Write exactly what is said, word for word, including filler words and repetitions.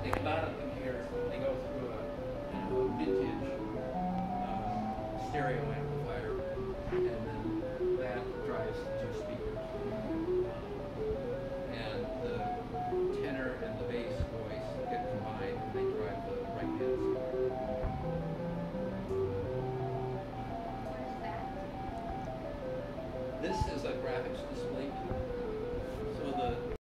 They come out of the computer, they go through a, you know, a vintage uh, stereo amplifier, and then that drives the two speakers. Um, and the tenor and the bass voice get combined, and they drive the right hand speaker. What is that? This is a graphics display. So the